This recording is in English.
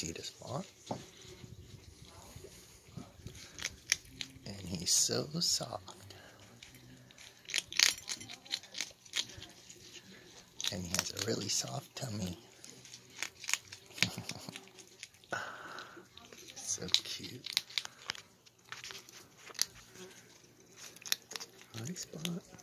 easy to spot. And he's so soft. And he has a really soft tummy. So cute. Hi, Spot.